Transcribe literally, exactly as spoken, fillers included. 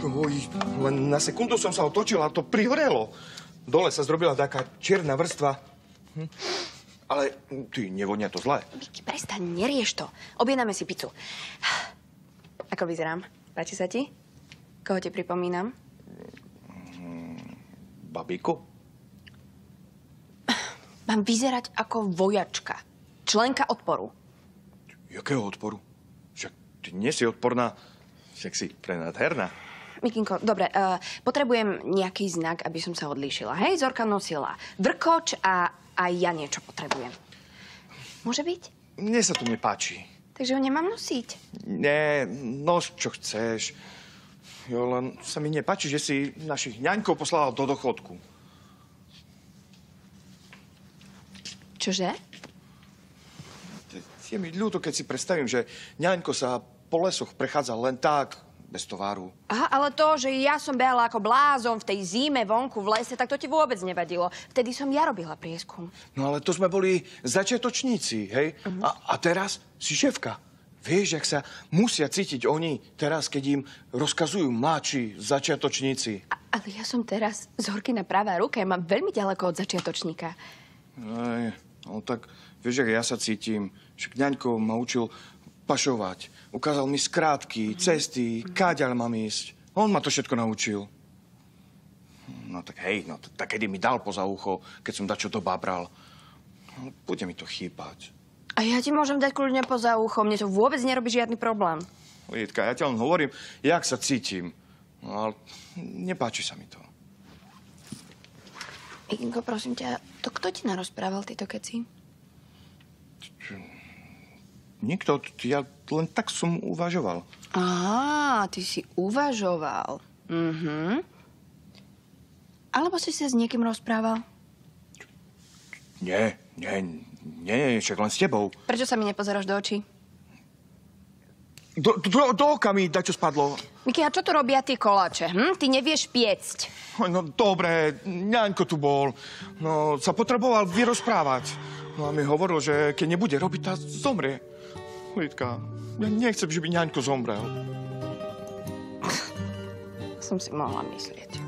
Oj, len na sekundu som sa otočil a to prihorelo. Dole sa zrobila taká čierna vrstva. Hm. Ale ty, nevonia to zle. Miky, prestaň, nerieš to. Objednáme si pizzu. Ako vyzerám? Páči sa ti? Koho ti pripomínam? Babíku? Mám vyzerať ako vojačka. Členka odporu. Jakého odporu? Však ty nie si odporná, však si prenádherná. Mikinko, dobre, uh, potrebujem nejaký znak, aby som sa odlíšila. Hej, Zorka nosila vrkoč a aj ja niečo potrebujem. Môže byť? Mne sa to nepáči. Takže ho nemám nosiť? Nie, nos čo chceš. Jo, len sa mi nepáči, že si našich ňaňkov poslala do dochodku. Čože? Je mi ľúto, keď si predstavím, že ňaňko sa po lesoch prechádza len tak, bez tovaru. Aha, ale to, že ja som behala ako blázon v tej zime vonku v lese, tak to ti vôbec nevadilo. Vtedy som ja robila prieskum. No ale to sme boli začiatočníci, hej? Uh-huh. A, a teraz si šéfka. Vieš, jak sa musia cítiť oni teraz, keď im rozkazujú mladší začiatočníci. A, ale ja som teraz Zorkina pravá ruka. Ja mám veľmi ďaleko od začiatočníka. Aj, no tak vieš, jak ja sa cítim. Však ňaňko ma učil pašovať. Ukázal mi skrátky, cesty, káďaľ mám ísť. On ma to všetko naučil. No tak hej, no tak kedy mi dal poza ucho, keď som dačo dobabral. No, bude mi to chýbať. A ja ti môžem dať kľudne poza ucho. Mne to vôbec nerobí žiadny problém. Lidka, ja ti len hovorím, jak sa cítim. No ale nepáči sa mi to. Mikinko, prosím ťa, to kto ti narozprával tieto keci? Nikto, ja len tak som uvažoval. Á, ty si uvažoval. Mhm. Alebo si sa s niekým rozprával? Nie, nie, nie, však len s tebou. Prečo sa mi nepozeráš do očí? Do, do, do oka mi dačo spadlo. Miki, a čo tu robia tie koláče? Hm? Ty nevieš piecť. No dobre, ňaňko tu bol. No, sa potreboval vyrozprávať. No a mi hovoril, že keď nebude robiť, tá zomrie. Lidka, ja nechcem, že by ňaňko zomrel. Som si mohla myslieť.